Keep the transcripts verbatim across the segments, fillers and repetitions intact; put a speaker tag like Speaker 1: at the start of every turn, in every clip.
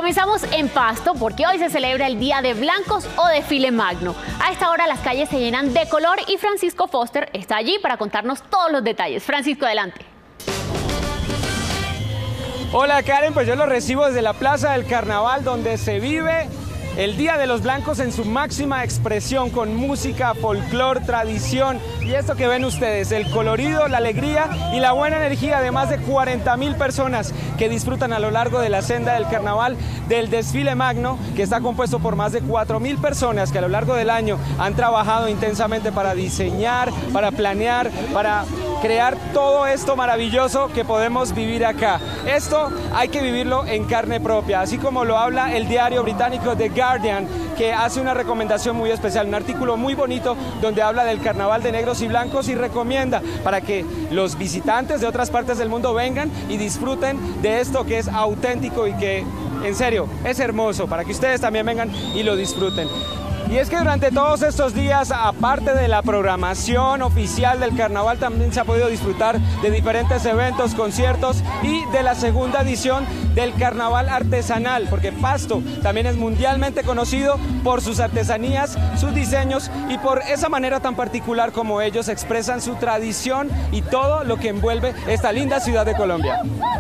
Speaker 1: comenzamos en Pasto porque hoy se celebra el Día de Blancos o Desfile Magno. A esta hora las calles se llenan de color y Francisco Foster está allí para contarnos todos los detalles. Francisco, adelante.
Speaker 2: Hola Karen, pues yo lo recibo desde la Plaza del Carnaval, donde se vive el Día de los Blancos en su máxima expresión, con música, folclor, tradición y esto que ven ustedes, el colorido, la alegría y la buena energía de más de cuarenta mil personas que disfrutan a lo largo de la senda del Carnaval del Desfile Magno, que está compuesto por más de cuatro mil personas que a lo largo del año han trabajado intensamente para diseñar, para planear, para crear todo esto maravilloso que podemos vivir acá. Esto hay que vivirlo en carne propia, así como lo habla el diario británico The Guardian, que hace una recomendación muy especial, un artículo muy bonito donde habla del carnaval de negros y blancos y recomienda para que los visitantes de otras partes del mundo vengan y disfruten de esto que es auténtico y que, en serio, es hermoso, para que ustedes también vengan y lo disfruten. Y es que durante todos estos días, aparte de la programación oficial del carnaval, también se ha podido disfrutar de diferentes eventos, conciertos y de la segunda edición del carnaval artesanal, porque Pasto también es mundialmente conocido por sus artesanías, sus diseños y por esa manera tan particular como ellos expresan su tradición y todo lo que envuelve esta linda ciudad de Colombia.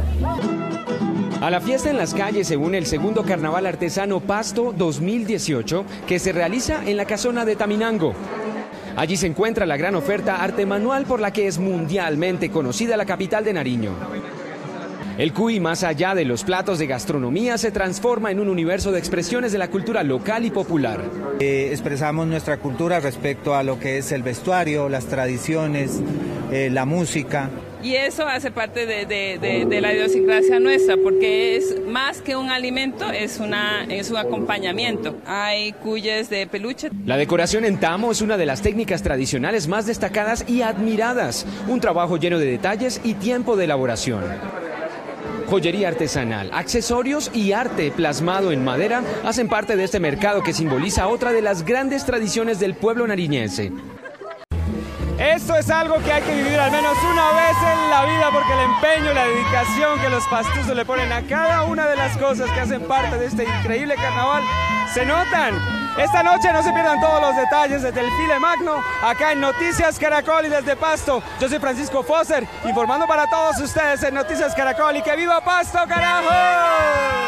Speaker 3: A la fiesta en las calles se une el segundo Carnaval Artesano Pasto dos mil dieciocho, que se realiza en la casona de Taminango. Allí se encuentra la gran oferta arte manual por la que es mundialmente conocida la capital de Nariño. El Cuy, más allá de los platos de gastronomía, se transforma en un universo de expresiones de la cultura local y popular.
Speaker 4: Eh, expresamos nuestra cultura respecto a lo que es el vestuario, las tradiciones, eh, la música.
Speaker 5: Y eso hace parte de, de, de, de la idiosincrasia nuestra, porque es más que un alimento, es, una, es un acompañamiento. Hay cuyes de peluche.
Speaker 3: La decoración en tamo es una de las técnicas tradicionales más destacadas y admiradas. Un trabajo lleno de detalles y tiempo de elaboración. Joyería artesanal, accesorios y arte plasmado en madera hacen parte de este mercado que simboliza otra de las grandes tradiciones del pueblo nariñense.
Speaker 2: Esto es algo que hay que vivir al menos una vez en la vida, porque el empeño y la dedicación que los pastuzos le ponen a cada una de las cosas que hacen parte de este increíble carnaval se notan. Esta noche no se pierdan todos los detalles desde el Desfile Magno, acá en Noticias Caracol y desde Pasto. Yo soy Francisco Foster, informando para todos ustedes en Noticias Caracol, y ¡que viva Pasto, carajo!